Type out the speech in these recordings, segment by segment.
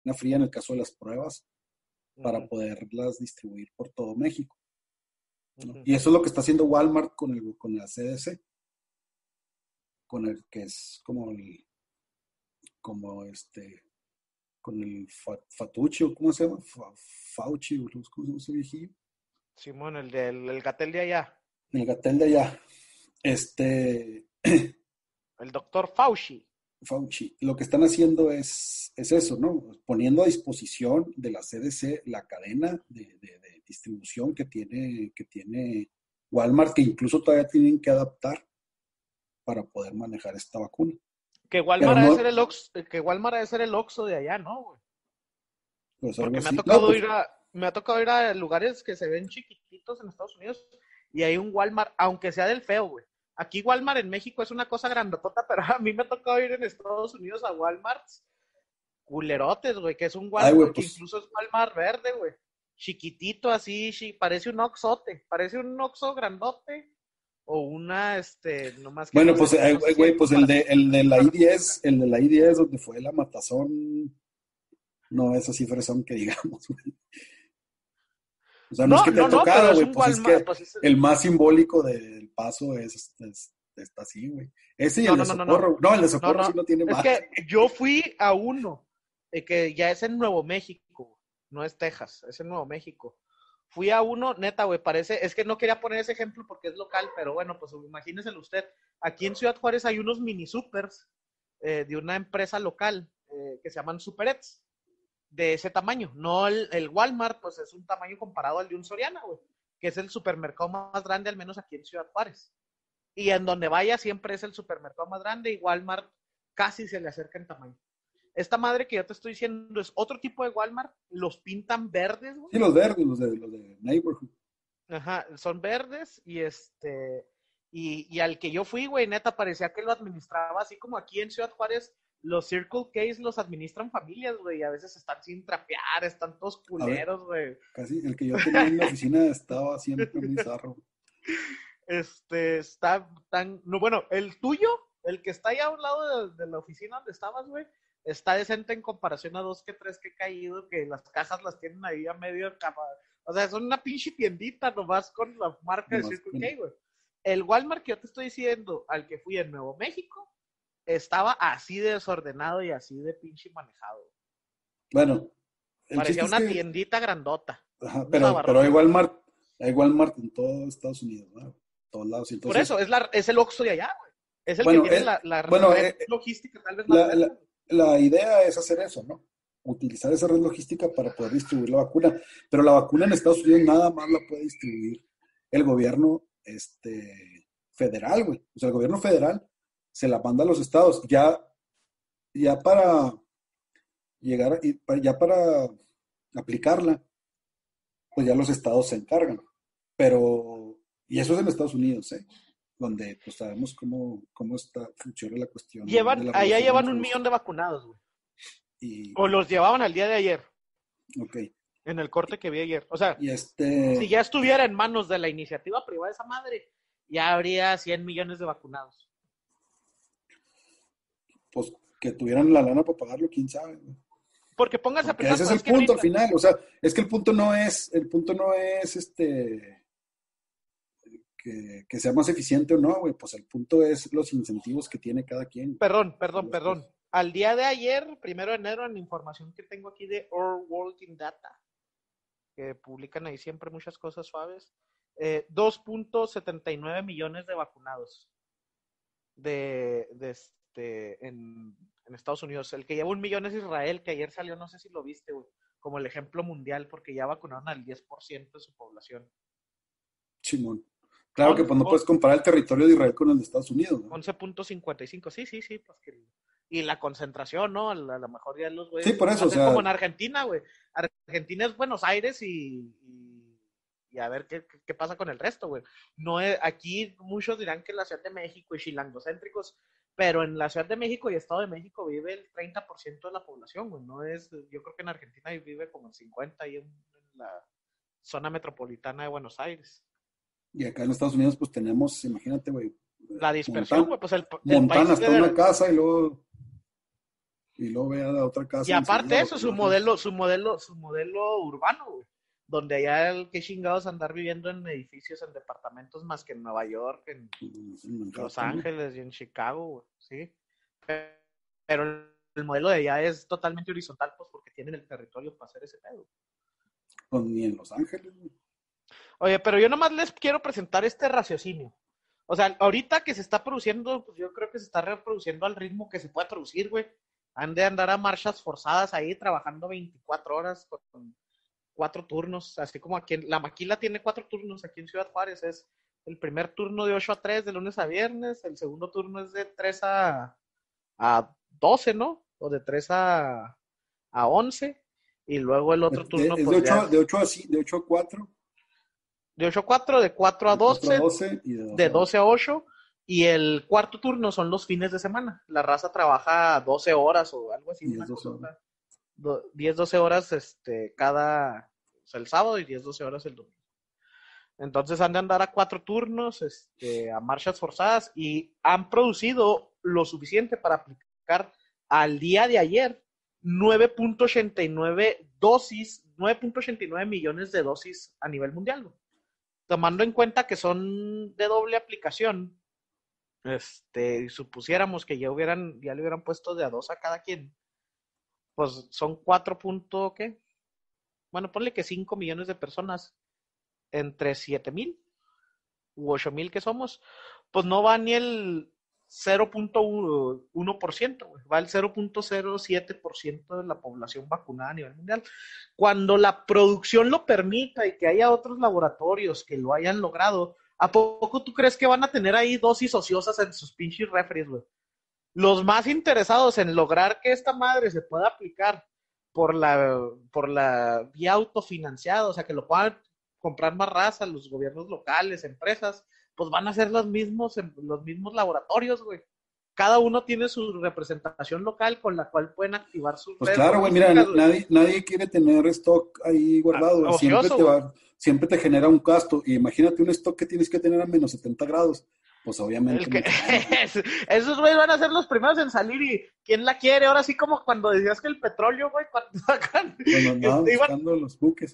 fría en el caso de las pruebas para Ujú, poderlas distribuir por todo México, ¿no? ujú. Y eso es lo que está haciendo Walmart con la CDC, con el que es como con el Fatucci, o ¿cómo se llama? Fauci, o ¿cómo se llama ese viejillo? Simón, el Gatel de allá, El Gatel de allá, este, el doctor Fauci. Fauci. Lo que están haciendo es eso, ¿no? Poniendo a disposición de la CDC la cadena de distribución que tiene Walmart, que incluso todavía tienen que adaptar para poder manejar esta vacuna. Que Pero Walmart ha de ser no, el Ox, que Walmart ha de ser el Oxxo de allá, ¿no, güey? pues algo Porque así. No, pues, me ha tocado ir a lugares que se ven chiquititos en Estados Unidos y hay un Walmart, aunque sea del feo, güey. Aquí Walmart en México es una cosa grandotota, pero a mí me ha tocado ir en Estados Unidos a Walmarts culerotes, güey, que es un ay, güey, Walmart, que pues, incluso es Walmart verde, güey. Chiquitito así, parece un Oxxote, parece un Oxxo grandote o una, nomás que bueno, no sé, pues, no sé si hay güey, pues el de, comparación el de en la la I-10, República. el de la I-10 donde fue la matazón, no es así fresón que digamos, güey. O sea, no es No, que te ha no, no, pero tocado, es güey, un pues es Walmart, que pues es, el más simbólico del paso está así, güey. Ese y el no, de no, no, no, no. Socorro. No, el de No, Socorro sí no. no tiene Es más. que yo fui a uno, que ya es en Nuevo México, no es Texas, es en Nuevo México. Fui a uno, neta, güey, parece, es que no quería poner ese ejemplo porque es local, pero bueno, pues imagínenselo usted. Aquí en Ciudad Juárez hay unos mini supers de una empresa local que se llaman Superets, de ese tamaño. No el Walmart, pues es un tamaño comparado al de un Soriana, güey, que es el supermercado más grande, al menos aquí en Ciudad Juárez. Y en donde vaya siempre es el supermercado más grande y Walmart casi se le acerca en tamaño. Esta madre que yo te estoy diciendo es otro tipo de Walmart, los pintan verdes, güey. Sí, los verdes, los de Neighborhood. Ajá, son verdes y al que yo fui, güey, neta, parecía que lo administraba así como aquí en Ciudad Juárez, los Circle K los administran familias, güey, y a veces están sin trapear, están todos A ver, culeros, güey. casi el que yo tenía en la oficina estaba siempre muy zarro. Está tan, no, bueno, el tuyo, el que está ahí a un lado de la oficina donde estabas, güey, está decente en comparación a dos que tres que he caído, que las cajas las tienen ahí a medio cama. O sea, son una pinche tiendita nomás con la marca de Nomás Circle con- K, güey. El Walmart que yo te estoy diciendo, al que fui en Nuevo México, estaba así de desordenado y así de pinche manejado. Bueno, el chiste Parecía es una que, tiendita grandota, ajá, un pero zabarrote. hay Walmart en todo Estados Unidos, ¿no? Todos lados. Por Entonces, eso, es el Oxxo de allá, güey. Es el que bueno, tiene la bueno, red logística tal vez más la, grande, la, güey. la idea es hacer eso, ¿no? Utilizar esa red logística para poder distribuir la vacuna. Pero la vacuna en Estados Unidos nada más la puede distribuir el gobierno federal, güey. O sea, el gobierno federal se la manda a los estados. Ya para llegar, ya para aplicarla, pues ya los estados se encargan. Pero, y eso es en Estados Unidos, ¿eh? Donde pues sabemos funciona la cuestión de las Allá relaciones llevan entre un los millón de vacunados, güey. y, O los llevaban al día de ayer, ok. en el corte que vi ayer. O sea, Y si ya estuviera en manos de la iniciativa privada esa madre, ya habría 100 millones de vacunados. pues que tuvieran la lana para pagarlo, quién sabe, ¿no? Porque pónganse a Porque pensar, ese es pues el es que punto al ahorita, final, o sea, es que el punto no es que sea más eficiente o no, güey, pues el punto es los incentivos que tiene cada quien hacer las perdón. cosas. Al día de ayer, 1 de enero, en la información que tengo aquí de Our Working Data, que publican ahí siempre muchas cosas suaves, 2.79 millones de vacunados en Estados Unidos. El que lleva 1 millón es Israel, que ayer salió, no sé si lo viste, güey, como el ejemplo mundial, porque ya vacunaron al 10% de su población. Chimón. Claro que pues no puedes comparar el territorio de Israel con el de Estados Unidos, ¿no? 11.55, sí, pues que... Y la concentración, ¿no? A lo mejor ya los Sí, güeyes por eso, o hacen sea, como en Argentina, güey. Argentina es Buenos Aires y a ver qué pasa con el resto, güey. No es, aquí muchos dirán que la Ciudad de México y chilangocéntricos, pero en la Ciudad de México y Estado de México vive el 30% de la población, güey. No es, yo creo que en Argentina vive como el 50% ahí en la zona metropolitana de Buenos Aires. y acá en Estados Unidos pues tenemos, imagínate, güey, La dispersión, Montana, güey, pues el Montana país hasta una de... casa y y luego ve a la otra Y casa aparte enseguida de lo eso, que su va a hacer. modelo, su modelo urbano, güey. Donde allá el que chingados andar viviendo en edificios, en departamentos más que en Nueva York, en En Los Manhattan, ¿no? Ángeles y en Chicago, güey, sí. Pero el modelo de allá es totalmente horizontal, pues porque tienen el territorio para hacer ese pedo. Pues ni en Los Ángeles, güey. Oye, pero yo nomás les quiero presentar este raciocinio. O sea, ahorita que se está produciendo, pues yo creo que se está reproduciendo al ritmo que se puede producir, güey. Han de andar a marchas forzadas ahí, trabajando 24 horas con 4 turnos, así como aquí la Maquila tiene 4 turnos aquí en Ciudad Juárez. Es el primer turno de 8 a 3 de lunes a viernes, el segundo turno es de 3 a 12, ¿no? O de 3 a 11, y luego el otro turno, Es pues ya de es 8 a, de 8 a 4, de 8 a 4, de 4 a de 4 a 12, 12 y de 12 de a 8. 12 a 8, y el cuarto turno son los fines de semana. La raza trabaja 12 horas o algo así, Y es una 12 cosa, horas. 10, 12 horas o sea, el sábado, y 10, 12 horas el domingo. Entonces han de andar a 4 turnos, a marchas forzadas, y han producido lo suficiente para aplicar al día de ayer 9.89 millones de dosis a nivel mundial. Tomando en cuenta que son de doble aplicación, supusiéramos que ya le hubieran puesto de a dos a cada quien, pues son 4 ¿qué? Bueno, ponle que 5 millones de personas entre 7,000 u 8,000 que somos, pues no va ni el 0.1%, va el 0.07% de la población vacunada a nivel mundial. Cuando la producción lo permita y que haya otros laboratorios que lo hayan logrado, ¿a poco tú crees que van a tener ahí dosis ociosas en sus pinches refres, güey? Los más interesados en lograr que esta madre se pueda aplicar por la vía autofinanciada, o sea, que lo puedan comprar más raza, los gobiernos locales, empresas, pues van a ser los mismos laboratorios, güey. Cada uno tiene su representación local con la cual pueden activar sus Pues redes claro, güey, mira, logísticas, güey. nadie quiere tener stock ahí guardado, güey. Ocioso, güey. Siempre te genera un gasto. Y imagínate un stock que tienes que tener a menos 70 grados. Pues El obviamente que, mucho menos, ¿no? esos güeyes van a ser los primeros en salir, y quién la quiere. Ahora sí, como cuando decías que el petróleo, güey, cuando sacan, Cuando que andaban iban, buscando los buques.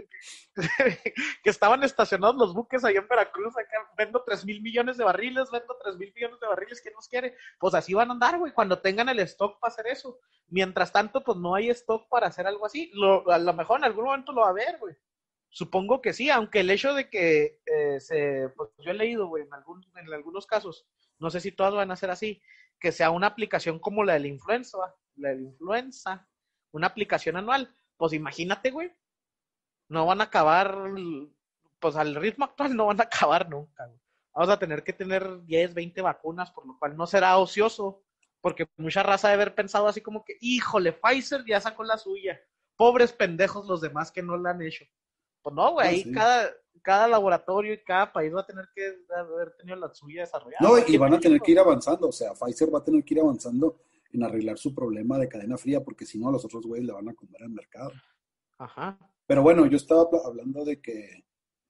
que estaban estacionados los buques ahí en Veracruz, acá, vendo 3,000 millones de barriles, vendo 3,000 millones de barriles, ¿quién nos quiere? Pues así van a andar, güey, cuando tengan el stock para hacer eso. Mientras tanto, pues no hay stock para hacer algo así. A lo mejor en algún momento lo va a haber, güey. Supongo que sí, aunque el hecho de que pues yo he leído, güey, en algunos casos, no sé si todas van a ser así, que sea una aplicación como la de la influenza, una aplicación anual. Pues imagínate, güey, no van a acabar, pues al ritmo actual no van a acabar nunca, güey. Vamos a tener que tener 10, 20 vacunas, por lo cual no será ocioso, porque mucha raza debe haber pensado así como que, híjole, Pfizer ya sacó la suya, pobres pendejos los demás que no la han hecho. Pues no, güey, Ah, ahí sí. cada laboratorio y cada país va a tener que haber tenido la suya No, desarrollada. y Aquí en van a tener que México, ir avanzando. O sea, Pfizer va a tener que ir avanzando en arreglar su problema de cadena fría, porque si no, los otros güeyes le van a comer al mercado. ajá. Pero bueno, yo estaba hablando de que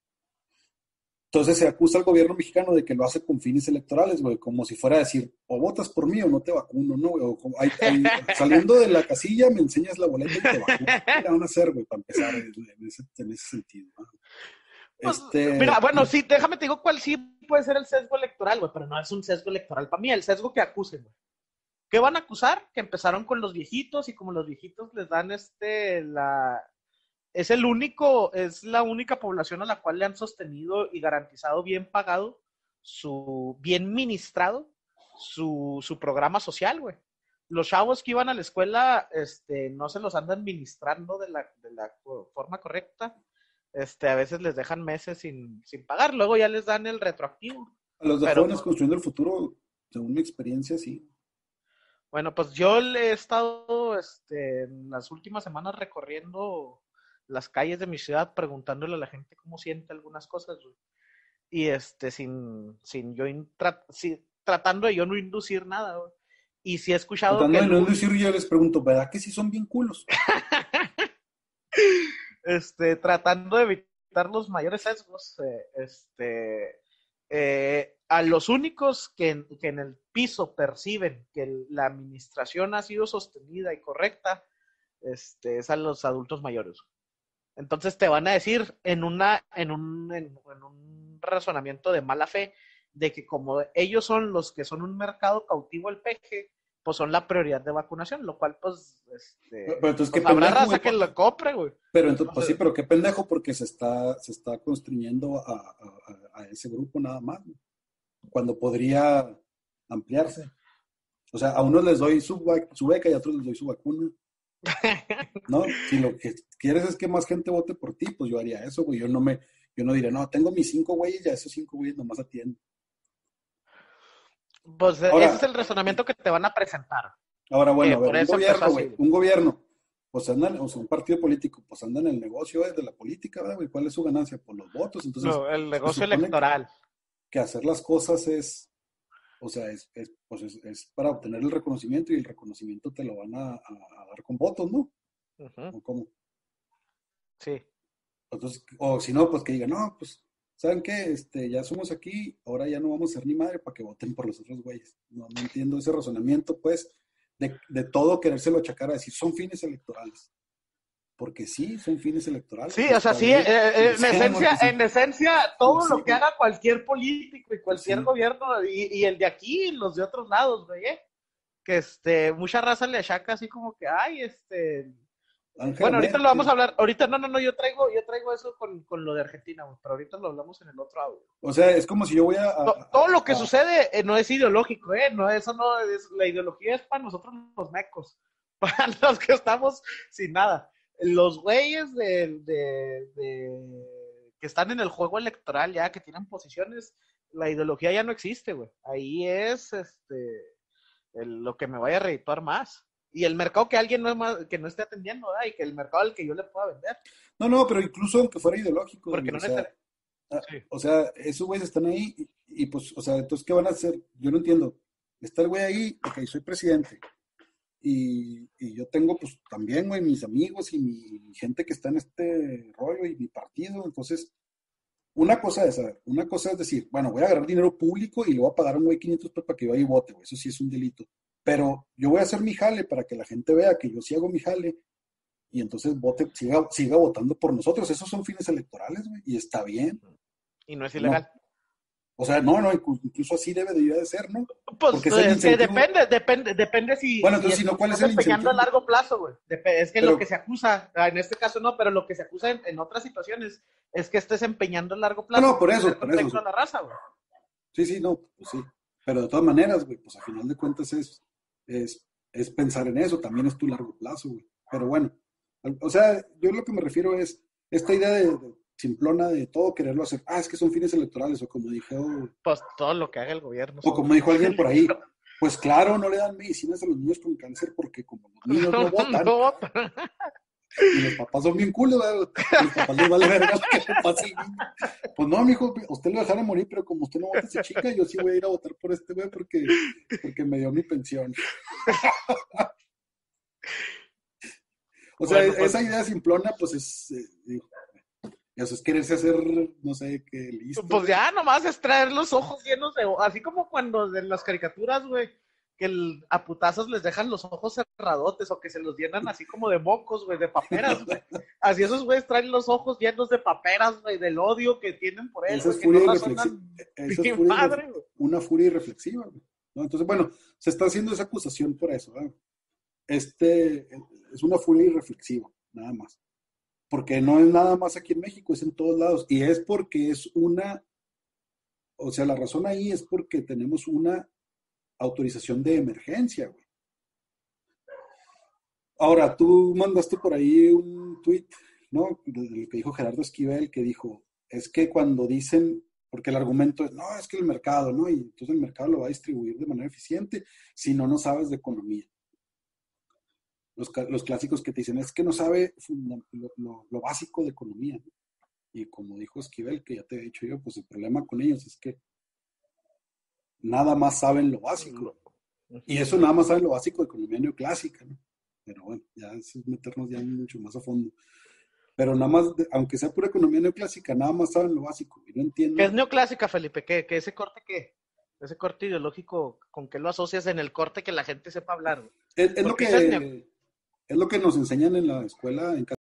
entonces se acusa al gobierno mexicano de que lo hace con fines electorales, güey, como si fuera a decir, o votas por mí o no te vacuno, ¿no? Güey? Saliendo de la casilla me enseñas la boleta y te vacuno. ¿Qué le van a hacer, güey, para empezar en ese sentido, ¿no? Pues, mira, Este, bueno, sí, déjame te digo cuál sí puede ser el sesgo electoral, güey, pero no es un sesgo electoral para mí, el sesgo que acusen, güey. ¿Qué van a acusar? Que empezaron con los viejitos, y como los viejitos les dan es la única población a la cual le han sostenido y garantizado bien pagado, bien ministrado su programa social, güey. Los chavos que iban a la escuela, no se los andan administrando de la forma correcta. A veces les dejan meses sin pagar, luego ya les dan el retroactivo. a los de Pero jóvenes pues, construyendo el futuro, según mi experiencia, sí. bueno, pues yo le he estado en las últimas semanas recorriendo las calles de mi ciudad, preguntándole a la gente cómo siente algunas cosas, güey. Y sin yo tratando de yo no inducir nada, güey. Y sí he escuchado que Tratando de no decir, yo les pregunto, ¿verdad que sí son bien culos? tratando de evitar los mayores sesgos, a los únicos que en el piso perciben que la administración ha sido sostenida y correcta, es a los adultos mayores. Entonces te van a decir en un razonamiento de mala fe de que como ellos son los que son un mercado cautivo al peje, pues son la prioridad de vacunación, lo cual pues, pero entonces, pues ¿qué habrá pendejo, raza güey? que lo compre, güey. Pero entonces, pues sí, pero qué pendejo porque se está constriñendo a ese grupo nada más, güey, cuando podría ampliarse. O sea, a unos les doy su beca y a otros les doy su vacuna, ¿no? Si lo que quieres es que más gente vote por ti, pues yo haría eso, güey. Yo no diré, no, tengo mis 5 güeyes, ya esos 5 güeyes nomás atiendo. Pues ese es Ahora, el razonamiento que te van a presentar. bueno, Que a ver, por un eso empezó gobierno, así, güey, güey. un gobierno, pues andan, o sea, un partido político, pues anda en el negocio de la política, ¿verdad, güey? ¿Cuál es su ganancia? Por los votos. Entonces, No, el se negocio supone electoral. que hacer las cosas o sea, pues es para obtener el reconocimiento y el reconocimiento te lo van a dar con votos, ¿no? Uh-huh. ¿O cómo? Sí. Entonces, o si no, pues que digan, no, pues, ¿saben qué? Ya somos aquí, ahora ya no vamos a ser ni madre para que voten por los otros güeyes. No entiendo ese razonamiento, pues, de todo querérselo achacar a decir, son fines electorales. Porque sí, son fines electorales Sí, y o sea, está sí, bien. Lo sabemos que sí. en esencia, Lo todo sé, lo que haga cualquier político y pues cualquier sí. gobierno, y el de aquí y los de otros lados, güey, que mucha raza le achaca así como que, ay, Angela bueno, ahorita lo vamos a Merkel. hablar, ahorita no, yo traigo eso con lo de Argentina, güey, pero ahorita lo hablamos en el otro audio. O sea, es como si yo voy Todo lo que sucede no es ideológico, no, eso no es, la ideología es para nosotros los mecos, para los que estamos sin nada. Los güeyes que están en el juego electoral ya, que tienen posiciones, la ideología ya no existe, güey. Ahí es lo que me vaya a redituar más. Y el mercado que alguien que no esté atendiendo, ¿verdad? Y que el mercado al que yo le pueda vender. No, pero incluso aunque fuera ideológico, Porque David, no necesariamente. Sí. o sea, esos güeyes están ahí y, pues, o sea, entonces, ¿qué van a hacer? Yo no entiendo. Está el güey ahí, ok, soy presidente. Y yo tengo, pues, también, güey, mis amigos y mi gente que está en este rollo y mi partido. Entonces, una cosa es decir, bueno, voy a agarrar dinero público y le voy a pagar a un güey 500 pesos para que yo ahí vote, güey. Eso sí es un delito. Pero yo voy a hacer mi jale para que la gente vea que yo sí hago mi jale y entonces siga votando por nosotros. Esos son fines electorales, güey, y está bien. Y no es No, ilegal. o sea, no, incluso así debería de ser, ¿no? Pues Porque es el es que incentivo. depende Bueno, si entonces, si no, ¿cuál es estás el empeñando a incentivo? largo plazo, güey. Es que lo que Pero, se acusa, en este caso no, pero lo que se acusa en otras situaciones es que estés empeñando a largo no, plazo por por eso, tener por eso. contacto a la raza, güey. Sí, sí, no, pues sí. Pero de todas maneras, güey, pues a final de cuentas es pensar en eso, también es tu largo plazo, güey. Pero bueno, o sea, yo lo que me refiero es esta idea de simplona de todo quererlo hacer. Ah, es que son fines electorales, Pues todo lo que haga el gobierno o son como dijo fines alguien por ahí, electorales. pues claro, no le dan medicinas a los niños con cáncer porque como los niños no votan No, y los papás son bien culos, ¿verdad? Los papás les vale verga lo que le pase al niño. Pues no, mijo, usted lo dejará morir, pero como usted no vota a esa chica, yo sí voy a ir a votar por este güey porque me dio mi pensión. O sea, bueno, pues, esa idea simplona, pues eso es quererse hacer, no sé, qué listo, pues güey. ya nomás es traer los ojos llenos de, así como cuando en las caricaturas, güey, que a putazos les dejan los ojos cerradotes o que se los llenan así como de mocos, güey, de paperas, güey. Así esos güeyes traen los ojos llenos de paperas, güey, del odio que tienen por él, Esa güey, es que no furia irreflexiva. razonan Esa es ni madre, güey. una furia irreflexiva, güey, ¿no? Entonces, bueno, se está haciendo esa acusación por eso, ¿verdad? Es una furia irreflexiva, nada más. Porque no es nada más aquí en México, es en todos lados. Y es porque o sea, la razón ahí es porque tenemos una autorización de emergencia, güey. Ahora, tú mandaste por ahí un tuit, ¿no? Del que dijo Gerardo Esquivel, que dijo, es que cuando dicen, porque el argumento es, no, es que el mercado, ¿no? Y entonces el mercado lo va a distribuir de manera eficiente si no sabes de economía. Los clásicos que te dicen, es que no sabe lo básico de economía, ¿no? Y como dijo Esquivel, que ya te he dicho yo, pues el problema con ellos es que nada más saben lo básico. Y eso nada más saben lo básico de economía neoclásica, ¿no? Pero bueno, ya es meternos ya mucho más a fondo. Pero nada más, aunque sea pura economía neoclásica, nada más saben lo básico y no ¿Qué es entienden. neoclásica, Felipe? ¿Qué ese corte qué? Ese corte ideológico, ¿con qué lo asocias en el corte que la gente sepa hablar, güey? Es lo Porque esa es mi... que, es lo que nos enseñan en la escuela, en